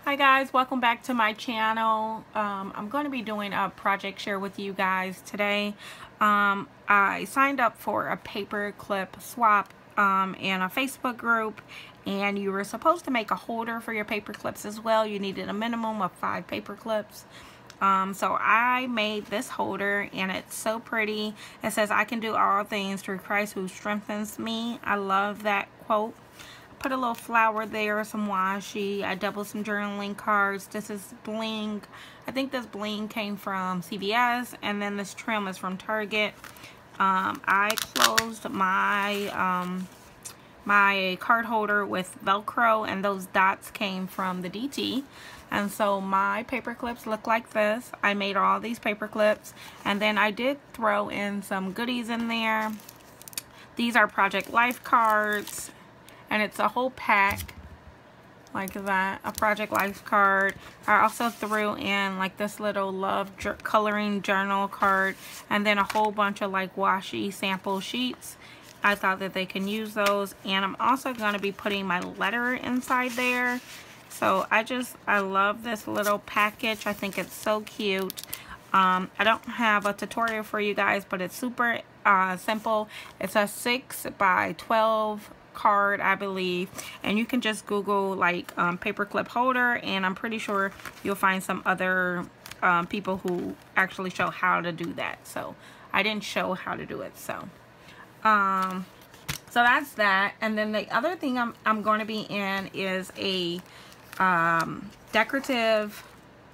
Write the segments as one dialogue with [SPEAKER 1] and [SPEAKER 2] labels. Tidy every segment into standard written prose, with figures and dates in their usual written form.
[SPEAKER 1] Hi guys, welcome back to my channel. I'm going to be doing a project share with you guys today. I signed up for a paper clip swap in a Facebook group, and you were supposed to make a holder for your paper clips as well. You needed a minimum of 5 paper clips. So I made this holder, and it's so pretty. It says, "I can do all things through Christ who strengthens me." I love that quote. Put a little flower there, some washi. I doubled some journaling cards. This is bling. I think this bling came from CVS, and then this trim is from Target. I closed my my card holder with Velcro, and those dots came from the DT. And so my paper clips look like this. I made all these paper clips, and then I did throw in some goodies in there. These are Project Life cards, and it's a whole pack like that, a Project Life card. I also threw in like this little love coloring journal card, and then a whole bunch of like washi sample sheets. I thought that they can use those, and I'm also going to be putting my letter inside there. So I love this little package. I think it's so cute. I don't have a tutorial for you guys, but it's super simple. It's a 6 by 12 card, I believe, and you can just Google like paperclip holder, and I'm pretty sure you'll find some other people who actually show how to do that. So I didn't show how to do it. So that's that. And then the other thing I'm going to be in is a decorative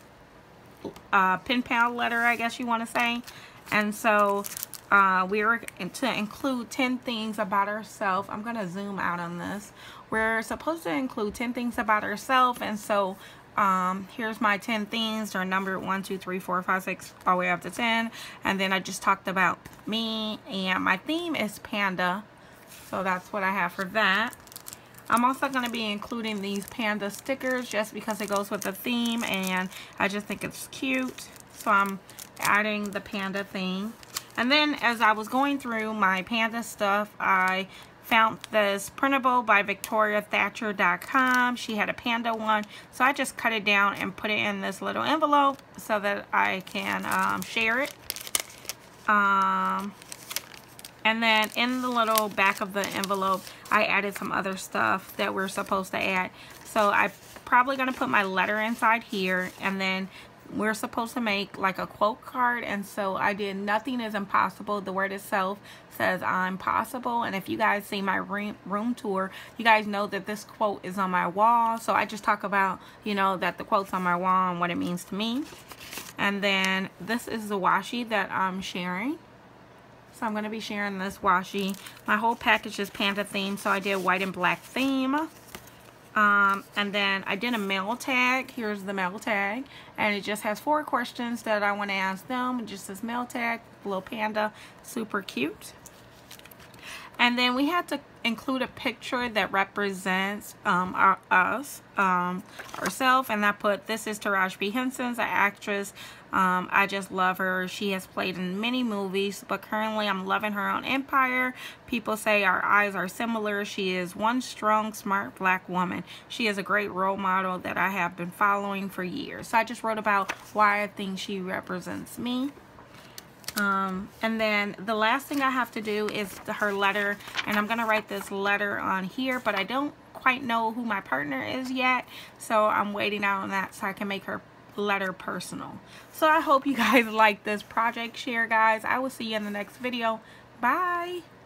[SPEAKER 1] pen pal letter, I guess you want to say. And so we were to include 10 things about ourselves. I'm going to zoom out on this. We're supposed to include 10 things about ourselves, and so here's my 10 things. They're numbered 1, 2, 3, 4, 5, 6, all the way up to 10. And then I just talked about me, and my theme is panda. So that's what I have for that. I'm also going to be including these panda stickers just because it goes with the theme, and I just think it's cute. So I'm adding the panda thing. And then as I was going through my panda stuff, I found this printable by VictoriaThatcher.com. She had a panda one, so I just cut it down and put it in this little envelope so that I can share it. And then in the little back of the envelope, I added some other stuff that we're supposed to add. So I'm probably going to put my letter inside here, and then we're supposed to make like a quote card. And so I did "Nothing is impossible." The word itself says "I'm possible." And if you guys see my room tour, you guys know that this quote is on my wall. So I just talk about, you know, that the quote's on my wall and what it means to me. And then this is the washi that I'm sharing. So I'm going to be sharing this washi. My whole package is panda themed, so I did white and black theme. And then I did a mail tag. Here's the mail tag, and it just has 4 questions that I want to ask them. It just says mail tag, little panda, super cute. And then we had to include a picture that represents ourselves, and I put, "This is Taraji P. Henson, an actress. I just love her. She has played in many movies, but currently I'm loving her on Empire. People say our eyes are similar. She is one strong, smart black woman. She is a great role model that I have been following for years." So I just wrote about why I think she represents me. And then the last thing I have to do is her letter, and I'm going to write this letter on here, but I don't quite know who my partner is yet, so I'm waiting out on that so I can make her letter personal. So I hope you guys like this project share, guys. I will see you in the next video. Bye.